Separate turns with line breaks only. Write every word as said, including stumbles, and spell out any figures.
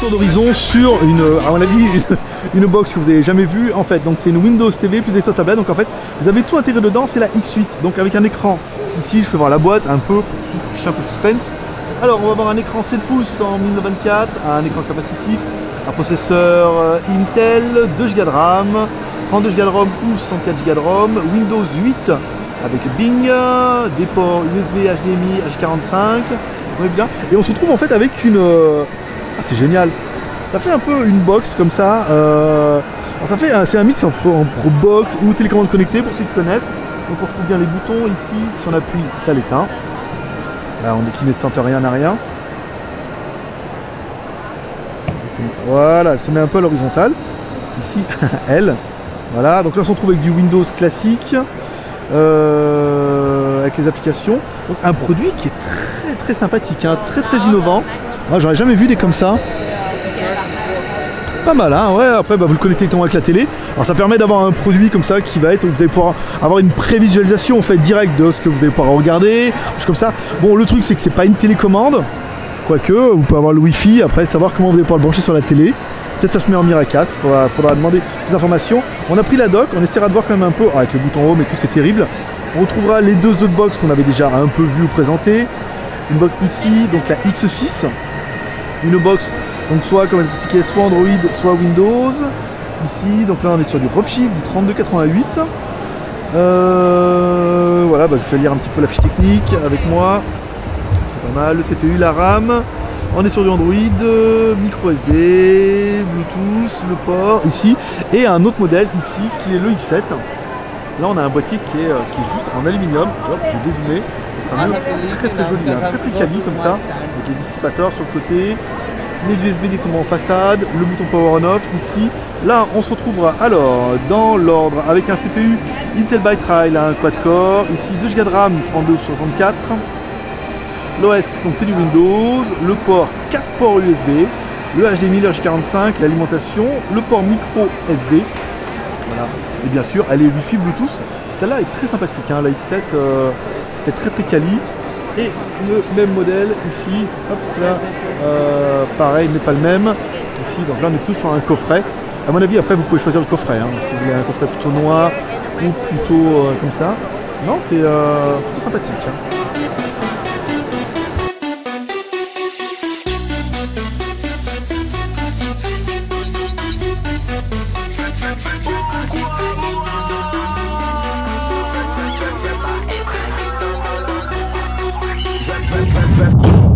tour d'horizon sur une, à mon avis, une, une box que vous n'avez jamais vue en fait. Donc c'est une Windows T V plus des tablettes. Donc en fait, vous avez tout intégré dedans, c'est la X huit. Donc avec un écran. Ici, je fais voir la boîte un peu, je suis un peu suspense. Alors on va avoir un écran sept pouces en mille vingt-quatre, un écran capacitif, un processeur Intel, deux giga de RAM, trente-deux giga de ROM ou soixante-quatre giga de ROM, Windows huit avec Bing, des ports U S B, H D M I, H quarante-cinq. On est bien. Et on se retrouve en fait avec une... Ah, c'est génial. Ça fait un peu une box comme ça. Euh... Alors ça fait un... c'est un mix entre, entre box ou télécommande connectée pour ceux qui connaissent. Donc on retrouve bien les boutons ici. Si on appuie, ça l'éteint. Là on décline ne sente rien à rien. Voilà, elle se met un peu à l'horizontale. Ici, elle. Voilà, donc là on se retrouve avec du Windows classique. Euh, avec les applications. Donc un produit qui est très très sympathique, hein, très très innovant. Moi j'aurais jamais vu des comme ça. Pas mal, hein, ouais. Après bah, vous le connectez directement avec la télé. Alors ça permet d'avoir un produit comme ça qui va être, vous allez pouvoir avoir une prévisualisation en fait directe de ce que vous allez pouvoir regarder, comme ça. Bon, le truc c'est que c'est pas une télécommande, quoique vous pouvez avoir le Wi-Fi, après savoir comment vous allez pouvoir le brancher sur la télé. Peut-être ça se met en Miracas, il faudra, faudra demander plus d'informations. On a pris la dock, on essaiera de voir quand même un peu, oh, avec le bouton home et tout, c'est terrible. On retrouvera les deux autres box qu'on avait déjà un peu vu ou présenté. Une box ici, donc la X six. Une box, donc soit comme je expliqué, soit Android, soit Windows. Ici, donc là on est sur du dropship, du trente-deux quatre-vingt-huit. Euh, voilà, bah, je vais lire un petit peu la fiche technique avec moi. C'est pas mal, le C P U, la RAM. On est sur du Android, micro S D, Bluetooth, le port ici, et un autre modèle ici qui est le X sept. Là on a un boîtier qui est, qui est juste en aluminium. Hop, je vais dézoomer. C'est un très très joli, hein, très très quali comme ça. Avec les dissipateurs sur le côté, les U S B directement en façade, le bouton power on off ici. Là on se retrouvera alors dans l'ordre avec un C P U Intel Byte Rail, un quad-core, ici deux giga de RAM, trente-deux soixante-quatre. L'O S, donc c'est du Windows, le port quatre ports U S B, le H D M I, le H quarante-cinq, l'alimentation, le port micro S D, voilà. Et bien sûr, elle est Wi-Fi Bluetooth. Celle-là est très sympathique, hein. La X sept euh, est très très quali. Et le même modèle ici, hop là, euh, pareil, mais pas le même. Ici, donc là on est plus sur un coffret. À mon avis, après vous pouvez choisir le coffret, hein, si vous voulez un coffret plutôt noir ou plutôt euh, comme ça. Non, c'est euh, sympathique. Hein.
Zap, zap, zap.